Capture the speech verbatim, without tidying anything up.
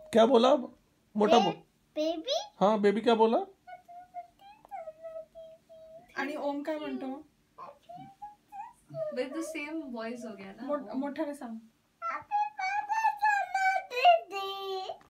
क्या बोला मोठा बोल बेबी हाँ बेबी क्या बोला आणि ओम काय म्हणतो विद द सेम वॉइस हो गया ना मोठ- मोठ्याने सांग